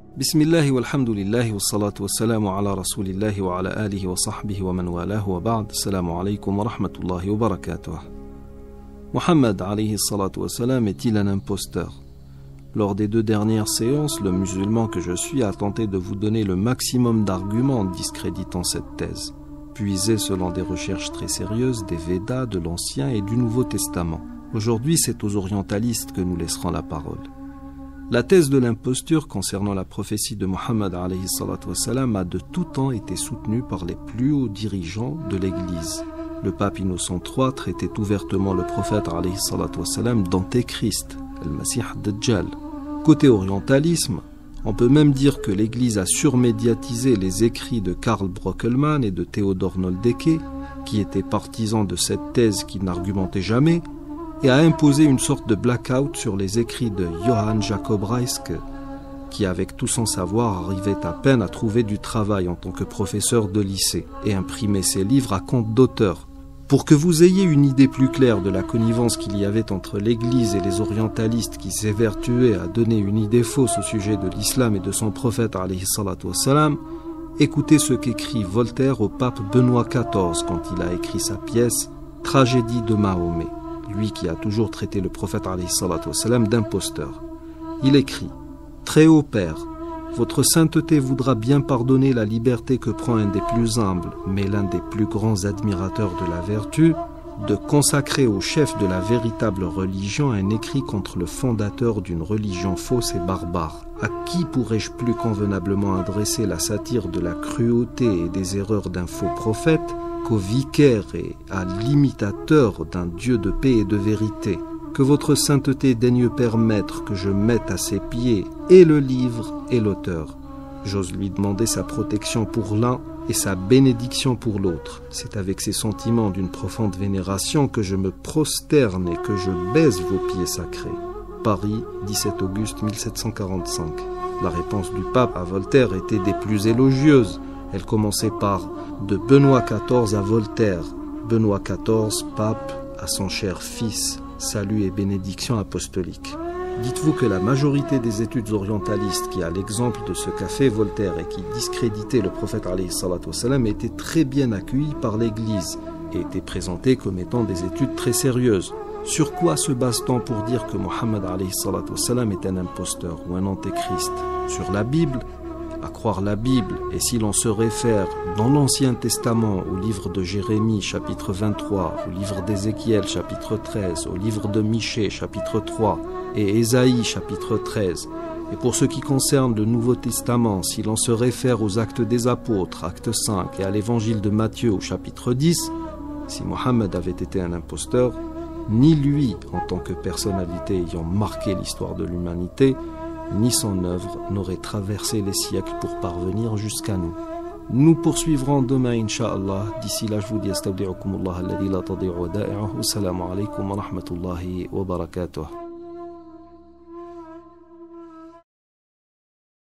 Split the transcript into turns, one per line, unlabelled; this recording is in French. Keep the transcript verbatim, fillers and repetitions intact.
Bismillah walhamdulillah wa salatu wa salamu ala rasulillahi wa ala alihi wa sahbihi wa man walahu wa ba'd. Assalamu alaikum wa rahmatullahi wa barakatuh. Muhammad alayhi salatu wa salam est-il un imposteur? Lors des deux dernières séances, le musulman que je suis a tenté de vous donner le maximum d'arguments discréditant cette thèse, puisés selon des recherches très sérieuses des Védas, de l'Ancien et du Nouveau Testament. Aujourd'hui, c'est aux orientalistes que nous laisserons la parole. La thèse de l'imposture concernant la prophétie de Muhammad alayhi salatu wa salam a de tout temps été soutenue par les plus hauts dirigeants de l'Église. Le pape Innocent trois traitait ouvertement le prophète alayhi salatu wa salam d'antéchrist, al-Masih Dajjal. Côté orientalisme, on peut même dire que l'Église a surmédiatisé les écrits de Karl Brockelmann et de Theodor Noldeke, qui étaient partisans de cette thèse qui n'argumentait jamais, et a imposé une sorte de blackout sur les écrits de Johann Jacob Reiske, qui avec tout son savoir arrivait à peine à trouver du travail en tant que professeur de lycée et imprimait ses livres à compte d'auteur. Pour que vous ayez une idée plus claire de la connivence qu'il y avait entre l'Église et les orientalistes qui s'évertuaient à donner une idée fausse au sujet de l'islam et de son prophète alayhi salatu wassalam, écoutez ce qu'écrit Voltaire au pape Benoît quatorze quand il a écrit sa pièce « Tragédie de Mahomet », lui qui a toujours traité le prophète alayhi salatu wassalam d'imposteur. Il écrit « Très haut Père, votre sainteté voudra bien pardonner la liberté que prend un des plus humbles, mais l'un des plus grands admirateurs de la vertu, de consacrer au chef de la véritable religion un écrit contre le fondateur d'une religion fausse et barbare. À qui pourrais-je plus convenablement adresser la satire de la cruauté et des erreurs d'un faux prophète qu'au vicaire et à l'imitateur d'un Dieu de paix et de vérité? Que votre sainteté daigne permettre que je mette à ses pieds et le livre et l'auteur. J'ose lui demander sa protection pour l'un et sa bénédiction pour l'autre. C'est avec ces sentiments d'une profonde vénération que je me prosterne et que je baise vos pieds sacrés. Paris, dix-sept auguste mille sept cent quarante-cinq. La réponse du pape à Voltaire était des plus élogieuses. Elle commençait par « De Benoît quatorze à Voltaire, Benoît quatorze, pape, à son cher fils, salut et bénédiction apostolique. » Dites-vous que la majorité des études orientalistes qui, à l'exemple de ce qu'a fait Voltaire et qui discréditaient le prophète alayhi salatu wassalam, étaient très bien accueillies par l'Église et étaient présentées comme étant des études très sérieuses. Sur quoi se base-t-on pour dire que Muhammad alayhi salatu wassalam est un imposteur ou un antéchrist? Sur la Bible? À croire la Bible, et si l'on se réfère dans l'Ancien Testament au livre de Jérémie chapitre vingt-trois, au livre d'Ézéchiel chapitre treize, au livre de Michée chapitre trois et Ésaïe chapitre treize, et pour ce qui concerne le Nouveau Testament, si l'on se réfère aux Actes des Apôtres, acte cinq, et à l'Évangile de Matthieu au chapitre dix, si Mohammed avait été un imposteur, ni lui, en tant que personnalité ayant marqué l'histoire de l'humanité, ni son œuvre n'aurait traversé les siècles pour parvenir jusqu'à nous. Nous poursuivrons demain, Inch'Allah. D'ici là, je vous dis astawdi'ukumullah alladhi la tadi'u wada'i'uhu. Assalamu alaikum wa rahmatullahi wa barakatuh.